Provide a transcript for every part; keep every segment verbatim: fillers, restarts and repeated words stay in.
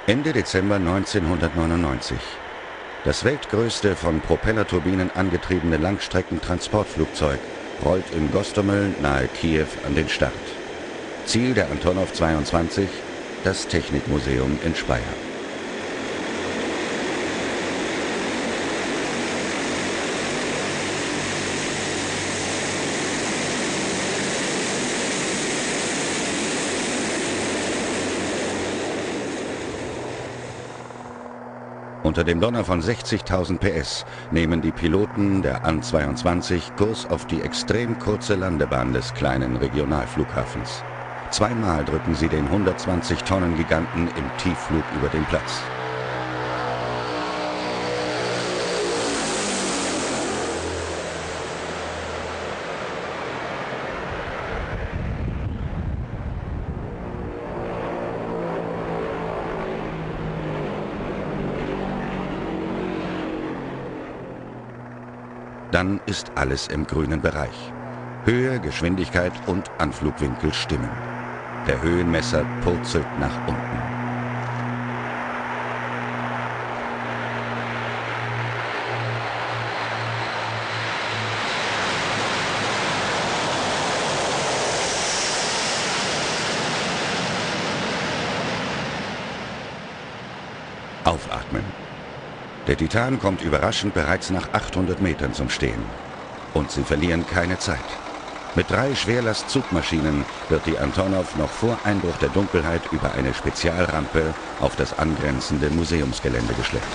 Ende Dezember neunzehnhundertneunundneunzig. Das weltgrößte von Propellerturbinen angetriebene Langstreckentransportflugzeug rollt in Gostomel nahe Kiew an den Start. Ziel der Antonov zweiundzwanzig, das Technikmuseum in Speyer. Unter dem Donner von sechzigtausend P S nehmen die Piloten der An zweiundzwanzig Kurs auf die extrem kurze Landebahn des kleinen Regionalflughafens. Zweimal drücken sie den hundertzwanzig Tonnen Giganten im Tiefflug über den Platz. Dann ist alles im grünen Bereich. Höhe, Geschwindigkeit und Anflugwinkel stimmen. Der Höhenmesser purzelt nach unten. Aufatmen. Der Titan kommt überraschend bereits nach achthundert Metern zum Stehen. Und sie verlieren keine Zeit. Mit drei Schwerlastzugmaschinen wird die Antonov noch vor Einbruch der Dunkelheit über eine Spezialrampe auf das angrenzende Museumsgelände geschleppt.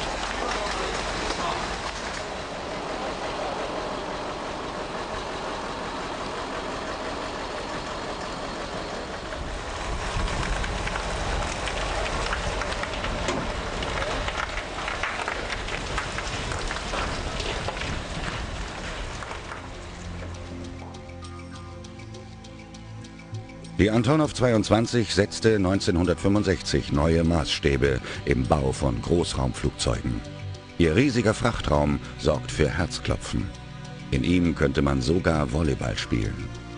Die Antonov zweiundzwanzig setzte neunzehnhundertfünfundsechzig neue Maßstäbe im Bau von Großraumflugzeugen. Ihr riesiger Frachtraum sorgt für Herzklopfen. In ihm könnte man sogar Volleyball spielen.